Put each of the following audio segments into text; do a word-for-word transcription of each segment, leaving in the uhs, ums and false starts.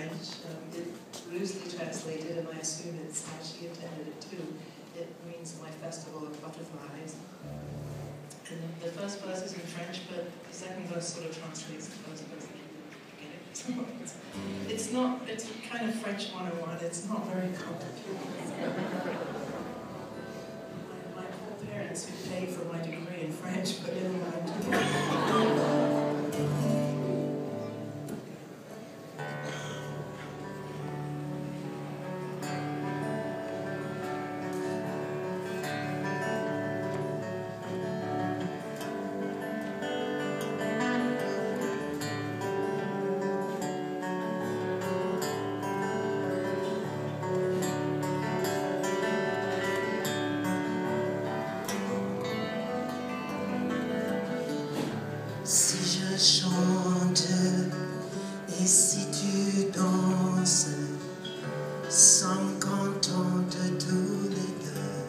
French. Um, it loosely translated, and I assume it's how she intended it too. It means my festival of butterflies. And the first verse is in French, but the second verse sort of translates the first verse. Get it? So it's, it's not, it's kind of French one oh one, it's not very complicated. my, my poor parents who paid for my degree in French, but never mind. Si je chante et si tu danses, sommes contentes tous les deux.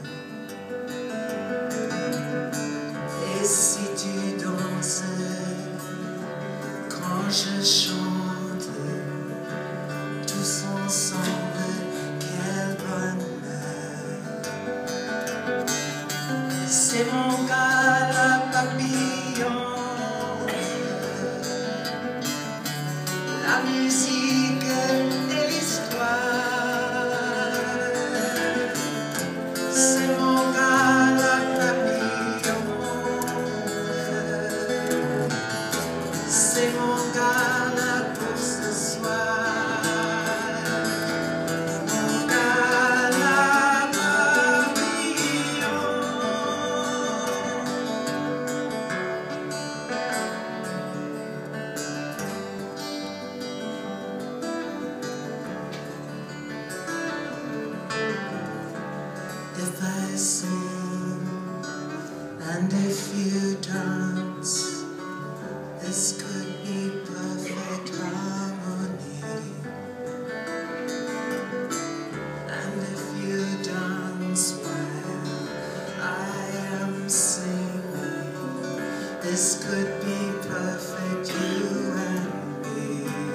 Et si tu danses quand je chante, tous ensemble, quel bonheur. C'est mon gala papillon. La musique et l'histoire, c'est mon gala papillon, c'est mon gala pour ce soir, mon gala papillon. If I sing and if you dance, this could be perfect harmony. And if you dance while I am singing, this could be perfect, you and me.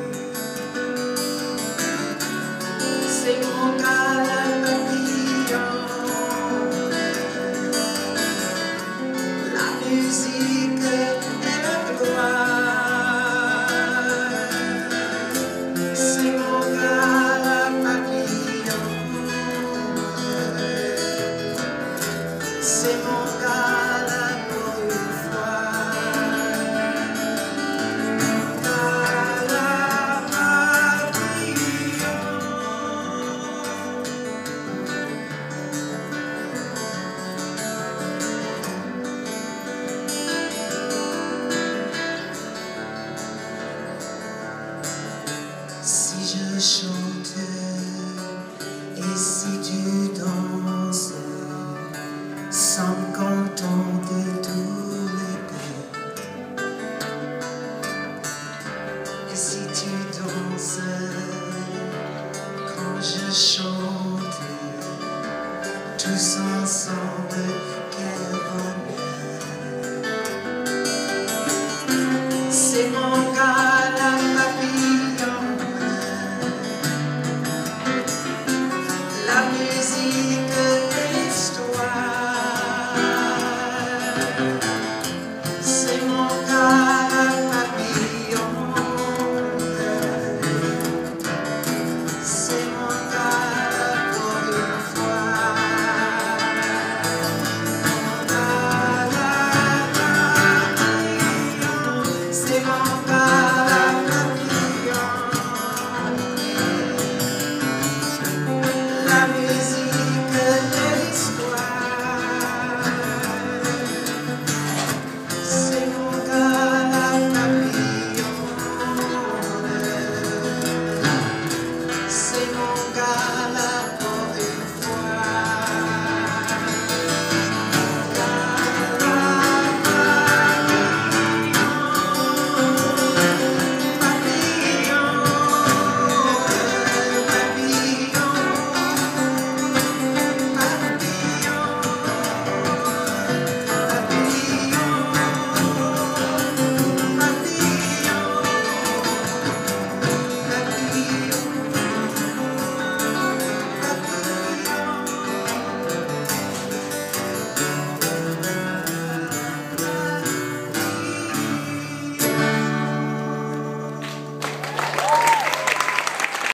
C'est mon gala papillon. La musique et la gloire, c'est mon gala papillon, c'est mon gala pour une fois, mon gala papillon. Si je chante et si tu danses, sommes contents de tous les deux. Et si tu danses quand je chante, tous ensemble, quel bonheur. C'est mon gala papillon. La musique et l'histoire,